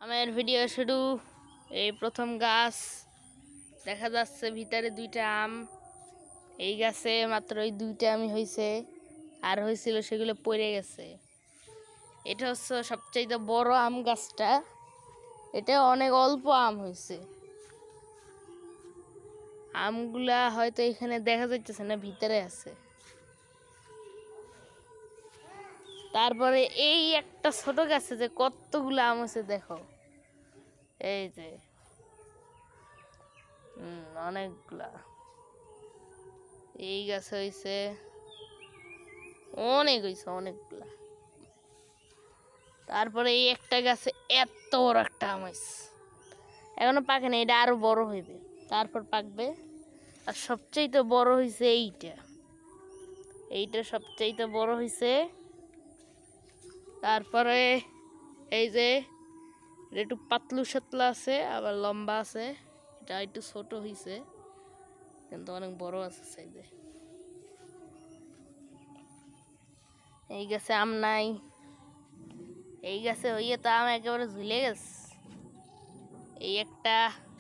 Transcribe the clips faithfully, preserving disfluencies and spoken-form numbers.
আমার ভিডিও শুরু। এই প্রথম গাছ দেখা যাচ্ছে, ভিতরে দুইটা আম। এই গাছে মাত্র ওই দুইটা আমি হয়েছে, আর হয়েছিল সেগুলো পড়ে গেছে। এটা হচ্ছে সবচাইতে বড় আম গাছটা। এটা অনেক অল্প আম হয়েছে। আমগুলা হয়তো এখানে দেখা যাইতেছে না, ভিতরে আছে। তারপরে এই একটা ছোট গাছে যে কতগুলো আম হয়েছে দেখো, এই যে হম অনেকগুলা। এই গাছে হয়েছে অনেক, হয়েছে অনেকগুলা। তারপরে এই একটা গাছে এত বড় একটা আম হয়েছে, এখনো পাকে না, এটা আরো বড় হইবে, তারপর পাকবে। আর সবচাইতে বড় হয়েছে এইটা, এইটা সবচাইতে বড় হয়েছে। তারপরে এই যে একটু পাতলু সাতলা আছে, আবার লম্বা আছে। এটা একটু ছোট হয়েছে, কিন্তু অনেক বড় আছে সাইজে। এই গাছে আম নাই, এই গাছে হইয়ে তো আম একেবারে ঝুলে গেছে। এই একটা,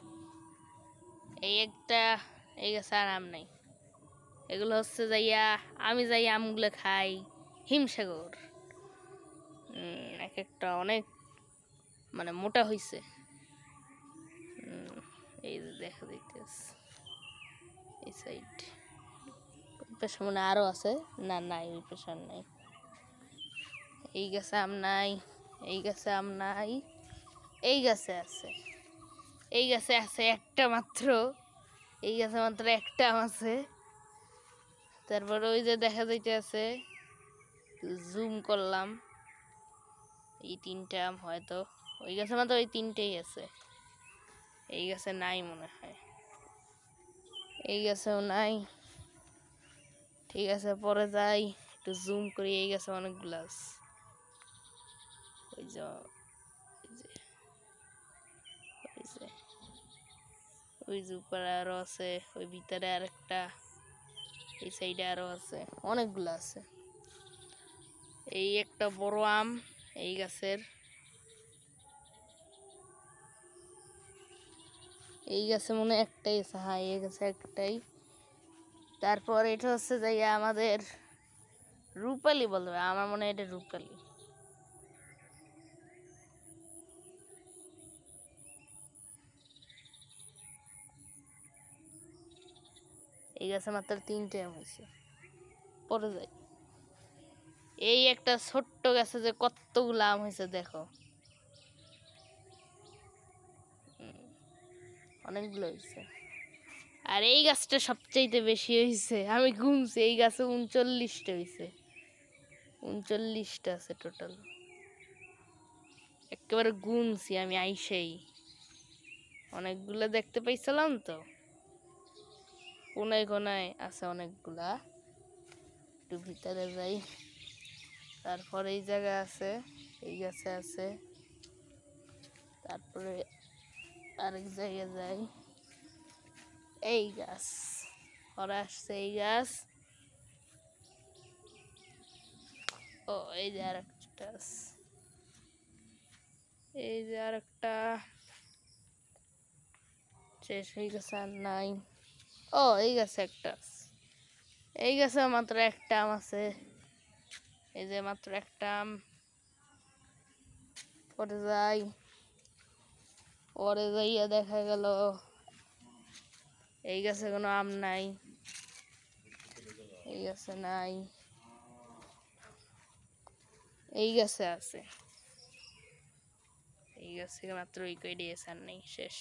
এই একটা, এই গাছে আর আম নাই। এগুলো হচ্ছে যাইয়া আমি যাই আমগুলো খাই হিমসাগর। এক একটা অনেক মানে মোটা হয়েছে। এই যে দেখা যাইতেছে এই সাইড, পেছনে মনে আরো আছে। না নাই, ওই পেছন নাই। এই গাছে আম নাই, এই গাছে আম নাই, এই গাছে আছে, এই গাছে আছে একটা মাত্র, এই গাছে মাত্র একটা আম আছে। তারপরে ওই যে দেখা যাইতে আছে, জুম করলাম, এই তিনটা আম হয়তো ওই গাছে মাত্র ওই তিনটেই আছে। এই গাছে নাই মনে হয়, এই গাছেও নাই। ঠিক আছে, পরে যাই একটু জুম করি। এই গাছে অনেকগুলো আছে, ওই যে ওই যে ওই যে উপরে আরো আছে, ওই ভিতরে আর একটা, এই সাইডে আরো আছে, অনেকগুলো আছে। এই একটা বড় আম এই গাছের, এই গাছে মনে একটাই আছে। হ্যাঁ, এই গাছে একটাই। তারপর এটা হচ্ছে যাই আমাদের রূপালি বলবে, আমার মনে হয় এটা রূপালি। এই গাছে মাত্র তিনটে আম হয়েছে। পরে যাই, এই একটা ছোট্ট গাছে যে কতগুলো আম হয়েছে দেখো, অনেকগুলো হয়েছে। আর এই গাছটা সবচাইতে বেশি হয়েছে, আমি গুনছি এই গাছে উনচল্লিশটা হয়েছে। উনচল্লিশটা আছে টোটাল, একেবারে গুনছি আমি আইসেই। অনেকগুলো দেখতে পাইছিলাম তো, কোনায় কোনায় আছে অনেকগুলা। একটু ভিতরে যাই, তারপরে এই জায়গা আছে, এই গাছে আছে। তারপরে আরেক জায়গায় যাই, এই গাছ ওরা আসছে, এই গাছ। ও এই যে আর একটা, এই যে আর একটা শেষ হয়ে গেছে, আর নাই। ও এই গাছে একটা, এই গাছে মাত্র একটা আম আছে, এই যে মাত্র একটা আম। পরে যাই, পরে যাইয়া দেখা গেল এই গাছে কোনো আম নাই, এই গাছে নাই, এই গাছে আছে, এই গাছে মাত্র ওই কয়টি আছে, আর নেই, শেষ।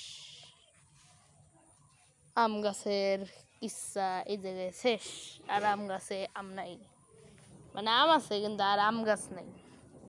আম গাছের কিচ্ছা এই জায়গায় শেষ। আর আম গাছে আম নাই, মানে আম আছে কিন্তু আর আম গাছ নাই।